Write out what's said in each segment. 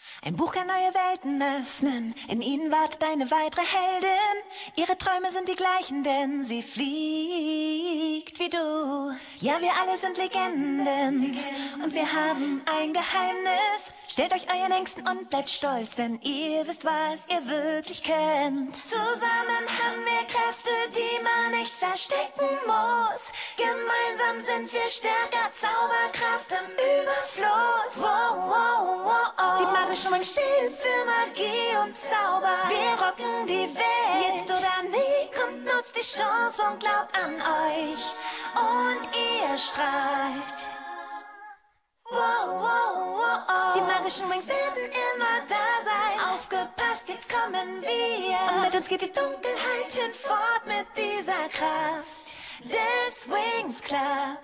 Ein Buch kann neue Welten öffnen, in ihnen wartet eine weitere Heldin. Ihre Träume sind die gleichen, denn sie fliegt wie du. Ja, wir alle sind Legenden und wir haben ein Geheimnis. Stellt euch euren Ängsten und bleibt stolz, denn ihr wisst, was ihr wirklich könnt. Zusammen haben wir Kräfte, die man nicht verstecken muss. Gemeinsam sind wir stärker, Zauberkraft im Überfluss. Wow, wow, wow, oh. Die magischen Ringe stehen für Magie und Zauber. Wir rocken die Welt, jetzt oder nie. Kommt, nutzt die Chance und glaubt an euch. Und ihr strahlt. Wow, wow, wow, oh. Die magischen Rings werden immer da sein. Aufgepasst, jetzt kommen wir. Und mit uns geht die Dunkelheit hinfort mit dieser Kraft des Wings Club.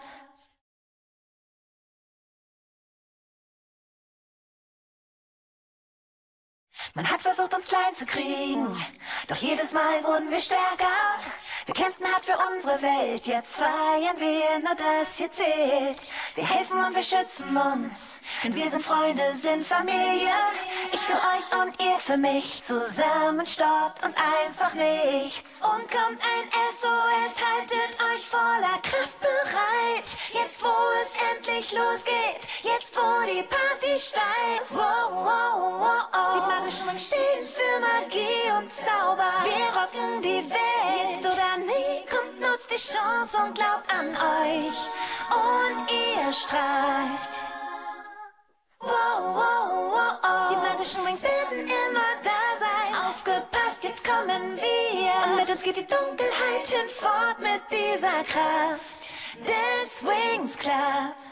Man hat versucht, uns klein zu kriegen, doch jedes Mal wurden wir stärker. Wir kämpften hart für unsere Welt, jetzt feiern wir, nur das hier zählt. Wir helfen und wir schützen uns, denn wir sind Freunde, sind Familie. Ich für euch und ihr für mich, zusammen stoppt uns einfach nichts. Und kommt ein SOS, haltet euch voller Kraft bereit. Jetzt wo es endlich losgeht, jetzt wo die Party steigt. Wow, wow, wow, oh. Die magischen Ringe stehen für Magie und Zauber. Wir rocken die Welt, jetzt oder nie. Kommt, nutzt die Chance und glaubt an euch. Und ihr strahlt. Wow, wow, wow, oh. Die magischen Rings werden immer da sein. Aufgepasst, jetzt kommen wir. Und mit uns geht die Dunkelheit hinfort mit dieser Kraft des Wings Club.